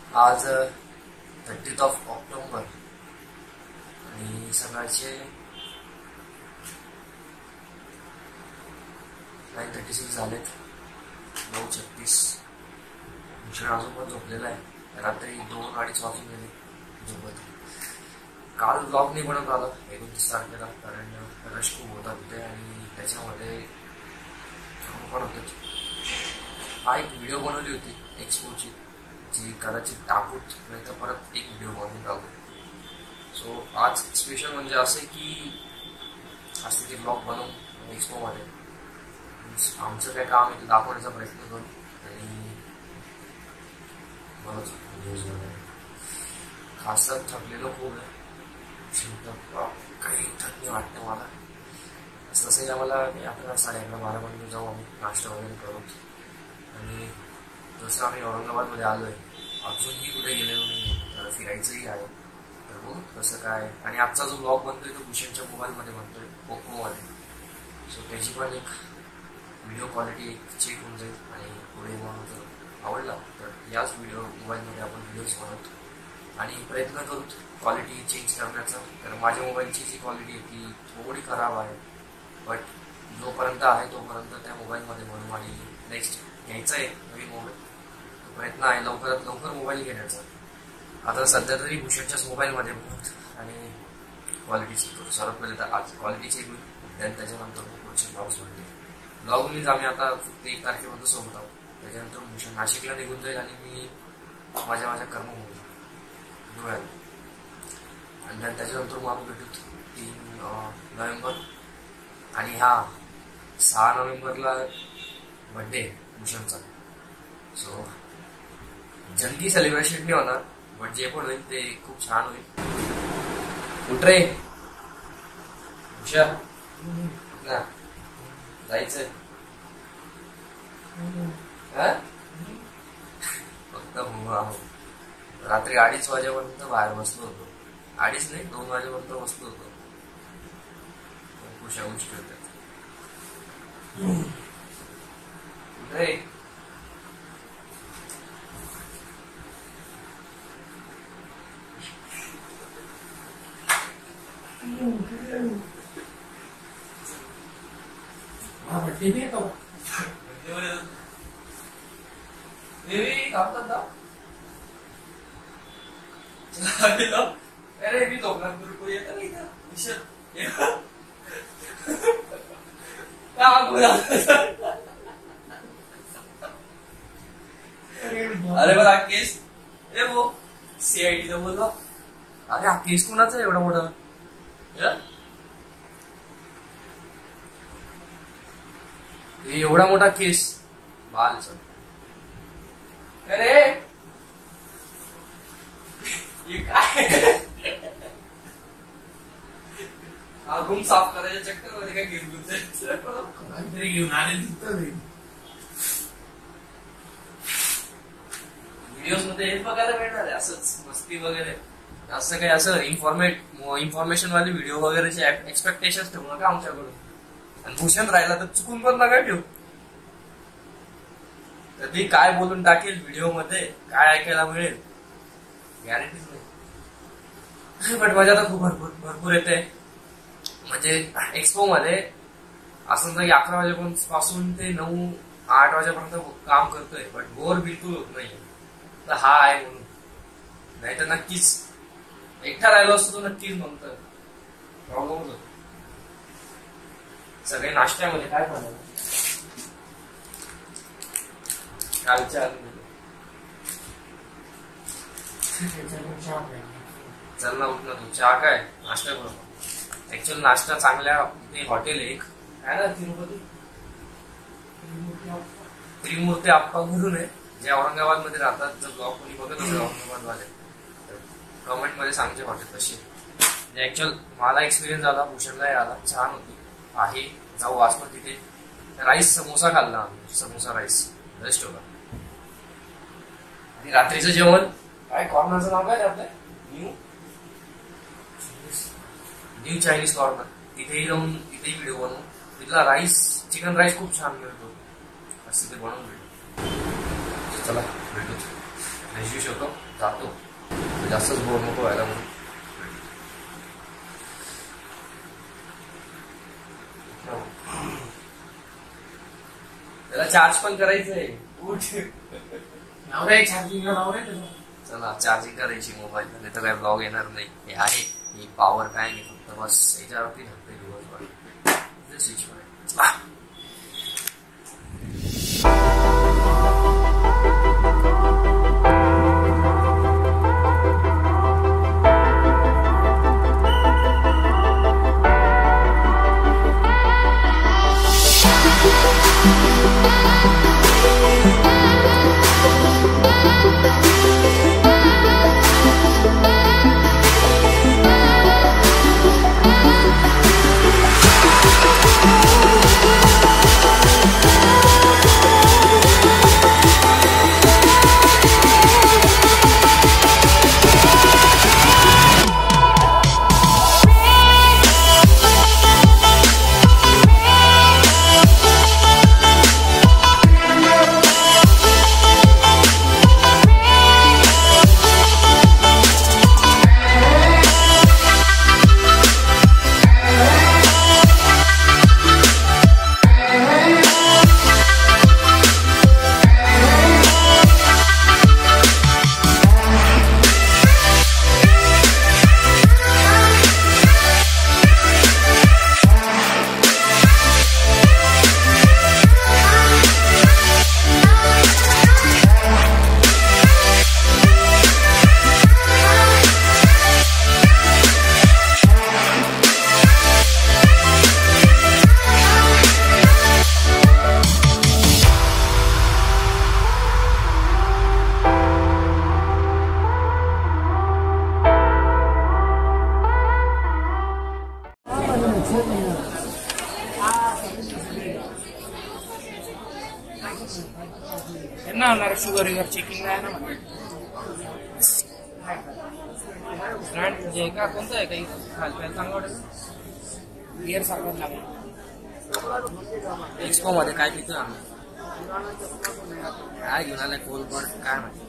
आज 30 ऑक्टोबर आणि सकाळचे 9:36 झालेत. 9:36. भूषण अजून पण झोपलेला आहे. रात्री 2-2:30 वाजून गेले झोपत. काल ब्लॉग नाही बनवत आला 29 तारखेला, कारण रश खूप होता तिथे आणि त्याच्यामध्ये पण होतं. हा एक व्हिडिओ बनवली होती एक्सपोची, जी कदाचित टाकूत नाही तर परत एक व्हिडिओ बनवून टाकू. सो आज स्पेशल म्हणजे असे की आज तिथे ब्लॉग बनवून एक्सपोमध्ये आमचं काय काम आहे ते दाखवण्याचा प्रयत्न करू आणि बरंच न्यूज वगैरे. खासच थकलेलो खूप आहे. काही थकणी वाटते मला. तसंही आम्हाला 11, 11:30, 12 जाऊ आम्ही नाश्ता वगैरे करू. आणि जसं आम्ही औरंगाबादमध्ये आलो आहे, अजूनही कुठे गेलेलो नाही, तर फिरायचंही आहे. तर बघू कसं काय. आणि आजचा जो ब्लॉग बनतोय तो भूषणच्या मोबाईलमध्ये बनतोय, पोकोमध्ये. सो त्याची पण एक व्हिडिओ क्वालिटी चेक होऊन जाईल आणि पुढे मग जर आवडला तर याच मोबाईलमध्ये आपण व्हिडिओज बनवतो आणि प्रयत्न करू क्वालिटी चेंज करण्याचा. तर माझ्या मोबाईलची जी क्वालिटी आहे ती थोडी खराब आहे, बट जोपर्यंत आहे तोपर्यंत त्या मोबाईलमध्ये बनवू आणि नेक्स्ट घ्यायचा आहे नवीन मोबाईल. प्रयत्न आहे लवकरात लवकर मोबाईल घेण्याचा. आता सध्या तरी भूषणच्याच मोबाईलमध्ये बनवत आणि क्वालिटी चेक करू. सर्वात पहिले तर आज क्वालिटी चेक होईल, त्याच्यानंतर पुढचे ब्लॉग्स बनते. ब्लॉग मीच आम्ही आता फक्त 1 तारखेपर्यंत सोबत आहोत. त्याच्यानंतर भूषण नाशिकला निघून जाईल आणि मी माझ्या कर्मभूमी धुळ्याला. आणि त्याच्यानंतर मग आम्ही भेटू 3 नोव्हेंबर आणि 6 नोव्हेंबरला बर्थडे भूषणचा. सो जल्दी सेलिब्रेशन नाही होणार, बट जे पण होईल ते खूप छान होईल. उठ रे भूषण, ना जायचंय. फक्त रात्री 2:30 वाजेपर्यंत बाहेर बसलो होतो. 2:30 नाही 2 वाजेपर्यंत बसलो होतो. खुशा गोष्टी होत्या. टीव्ही येतो अरे मी झोपणार कोणी येतं नाही अरे बरं केस ए वो CID बोललो. अरे हा केस कोणाचा आहे एवढा मोठा? एवढा मोठा केस बाल सर. अरे काय रूम साफ करायच्या चक्कर मध्ये काय घेऊन आले व्हिडिओज मध्ये हे बघायला मिळणार आहे. असंच मस्ती वगैरे असं काही असं इन्फॉर्मेशन वाले व्हिडिओ वगैरेचे एक्सपेक्टेशन ठेवू नका आमच्याकडून. आणि भूषण राहिला तर चुकून पण नका ठेवू. कधी काय बोलून टाकेल व्हिडिओ मध्ये, काय ऐकायला मिळेल गॅरंटीच नाही. बट मजा तर खूप भरपूर येते. म्हणजे एक्सपो मध्ये असं की 11 वाजेपासून ते 9-8 वाजेपर्यंत काम करतोय, बट बोर बिलकुल होत नाही. तर हा आहे म्हणून. नाही तर नक्कीच एकटा राहिलो असतो तो नक्कीच म्हणतोय प्रॉब्लेमच होतो. सगळे नाश्त्यामध्ये काय खाणार कालच्या चल ना उठ ना तू. चहा काय नाश्ता करू. ऍक्च्युअली नाश्ता चांगल्या हॉटेल एक काय ना तिरुपती त्रिमूर्ती आप्पा म्हणून आहे, जे औरंगाबाद मध्ये राहतात. जर ब्लॉग कोणी बघत असेल औरंगाबाद वाले तर कमेंट मध्ये सांगते हॉटेल कशी. ऍक्च्युअल मला एक्सपिरियन्स आला, भूषणलाही आला, छान होती आहे. जाऊ आज पण तिथे राईस समोसा खाल्ला आम्ही. समोसा राईस बेस्ट होता. आणि रात्रीचं जेवण काय कॉर्नरचं नाव काय आपलं न्यू चायनीज कॉर्नर. तिथेही जाऊन तिथेही व्हिडिओ बनवू. तिथला राईस चिकन राईस खूप छान मिळतो. असं ते बनवून भेटू. चला भेटू. फ्रेश होतो, जातो, जास्तच बोर नको व्हायला म्हणून. त्याला चार्ज पण करायचंय. चला चार्जिंग करायची मोबाईल, नाही तर काय ब्लॉग येणार नाही. हे आहे ही पॉवर बँक आहे फक्त, बस याच्यावरती ठरते दिवसभर स्विच करायचं. होणार शुगर चेकिंग आहे ना ब्रँड म्हणजे का कोणतं आहे काही खायला चांगलं वाटत गिअर सारखं लागलं. एक्सपो मध्ये काय पितोय आम्ही, काय घेऊन आलाय कोलबट काय माहिती.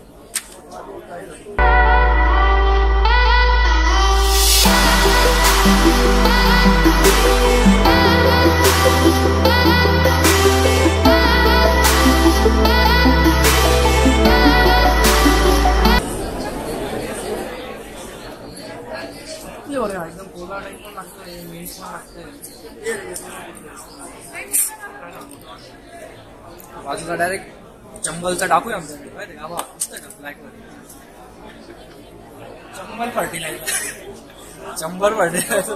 एकदम कोला टाईप पण लागतोय, मेन्स पण लागतंय. बाजूला डायरेक्ट चंबलचा टाकूया आमच्याकडे माहिती का ब्लॅक मध्ये चंबल फर्टिलायझर, चंबल फर्टिलायझर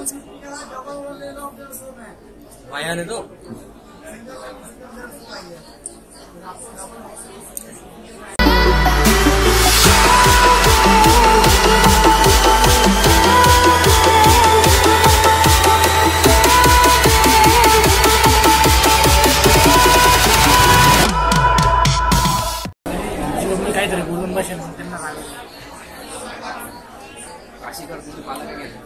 मायाने तो काहीतरी बोलून बसेल त्यांना काशी करतो मला काय घेतो.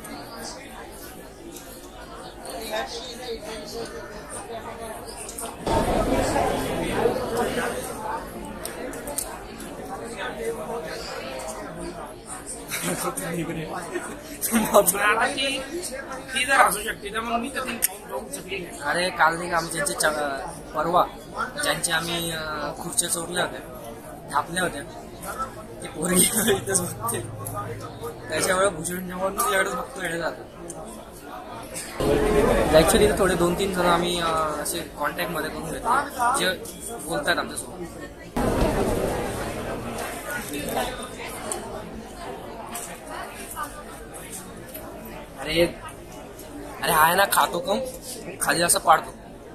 ती जर असू शकते तर मग मी तर अरे काल नाही का आम्ही ज्यांचे परवा ज्यांचे आम्ही खुर्च्या चोरल्या होत्या थापल्या होत्या ते पोरगी इथेच बघते, त्याच्यामुळे भूषण जेवण एवढंच बघतो एवढं जातं. ऍक्च्युली थोडे 2-3 जण आम्ही असे कॉन्टॅक्ट मध्ये करून घेतो जे बोलतात आमच्यासोबत. अरे अरे आहे ना खातो कम खाली असं पाडतो.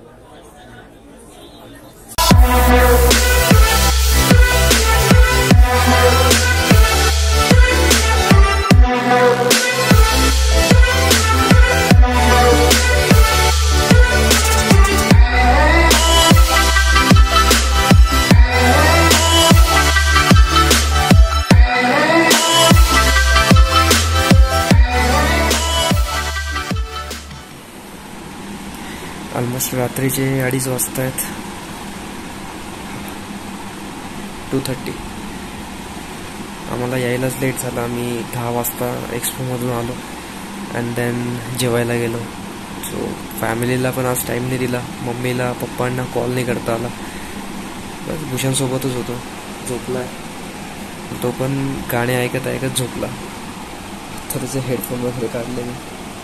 ऑलमोस्ट रात्रीचे 2:30 वाजता आहेत. 2:30 आम्हाला यायलाच लेट झाला. आम्ही 10 वाजता एक्सपोमधून आलो अँड देन जेवायला गेलो. सो फॅमिलीला पण आज टाईम नाही दिला. मम्मीला पप्पांना कॉल नाही करता आला. बस भूषणसोबतच होतो. झोपला तो पण गाणे ऐकत ऐकत झोपला. थोडेसे हेडफोन वगैरे काढले मी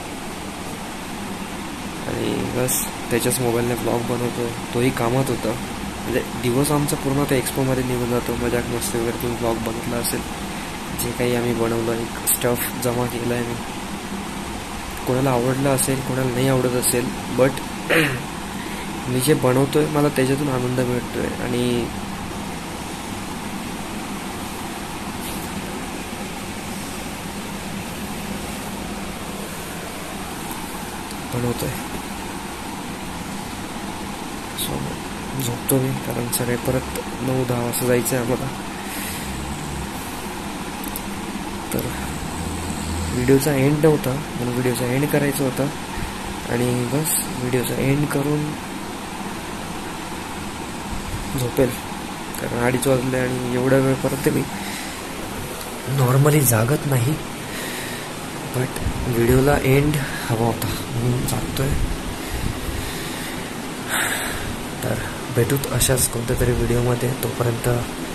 आणि बस त्याच्याच मोबाईलने ब्लॉग बनवतो. तोही कामात होता. म्हणजे दिवस आमचा पूर्ण त्या एक्सपोमध्ये निघून जातो. मजाक मस्ती वगैरे तुम्ही ब्लॉग बघितला असेल. जे काही आम्ही बनवलं, एक स्टफ जमा केला आहे मी. कोणाला आवडलं असेल, कोणाला नाही आवडत असेल, बट मी जे बनवतोय मला त्याच्यातून आनंद मिळतोय आणि बनवतोय. सो झोपतो मी, कारण सगळे परत 9-10 वाजता जायचं आहे आम्हाला. तर व्हिडिओचा एंड नव्हता, म्हणून व्हिडिओचा एंड करायचा होता आणि बस व्हिडिओचा एंड करून झोपेल. कारण 2:30 वाजले आणि एवढा वेळ परत मी नॉर्मली जागत नाही, बट व्हिडिओला एंड हवा होता म्हणून जागतोय. तर भेटूत अशाच कोणत्या तरी व्हिडिओमध्ये. तोपर्यंत